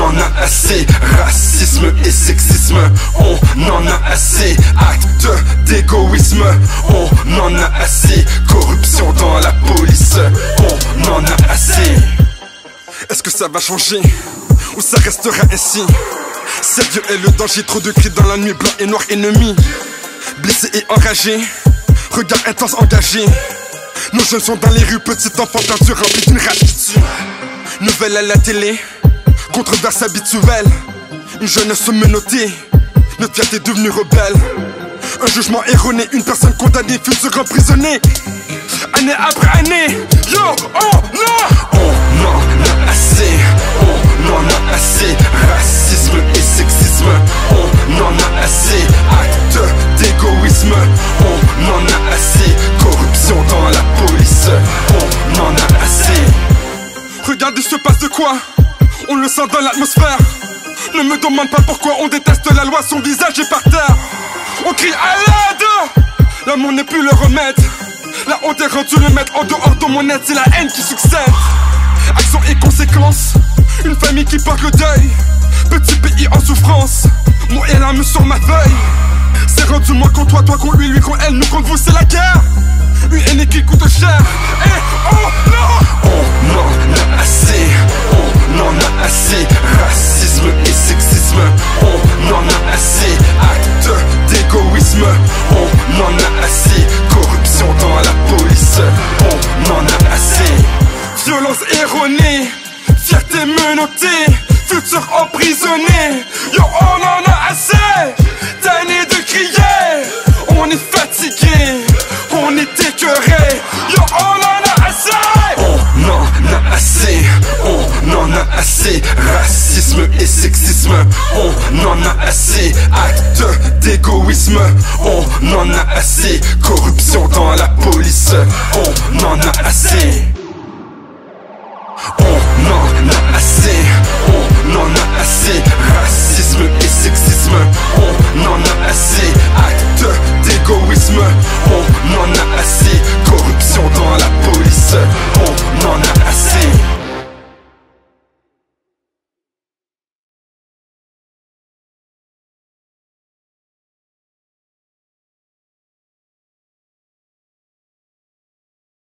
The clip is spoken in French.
en a assez. Racisme et sexisme, on en a assez. Acte d'égoïsme, on en a assez. Corruption dans la police, on en a assez. Est-ce que ça va changer ou ça restera ainsi? Sérieux est le danger, trop de cris dans la nuit, blanc et noir ennemi. Blessé et enragé, regard intense engagé. Nos jeunes sont dans les rues, petits enfants perdus remplis d'une rage qui tue. Nouvelle à la télé, controverse habituelle. Une jeunesse menottée, notre fierté est devenue rebelle. Un jugement erroné, une personne condamnée, futur emprisonnée. Année après année, yo, oh non! On en a assez, on en a assez. Racisme et sexisme, on en a assez. Acte d'égoïsme, on en a assez. Corruption dans la police, on en a assez. Regardez, se passe de quoi? On le sent dans l'atmosphère. Ne me demande pas pourquoi on déteste la loi, son visage est par terre. On crie à l'aide, l'amour n'est plus le remède. La honte est rendue le maître en dehors de mon aide, c'est la haine qui succède. Action et conséquences, une famille qui porte le deuil. Petit pays en souffrance, mon et l'âme sur ma feuille. C'est rendu moi contre toi, toi contre lui, lui contre elle, nous contre vous, c'est la guerre. Une haine qui coûte cher, et oh non! On en a assez, on en a assez. Racisme et sexisme, on en a assez. Acte d'égoïsme, on en a assez. Corruption dans la police, on en a assez. Violence erronée, fierté menottée, futur emprisonné. Yo, on en a assez. Tanné de crier, on est fatigué, on est écœuré. Yo, on en a assez. On en a assez, on en a assez. Racisme et sexisme, on en a assez. Acte d'égoïsme, on en a assez. Corruption dans la police, on en a assez. On en a assez, on en a assez. Racisme et sexisme, on en a assez. Acte d'égoïsme, on en a assez.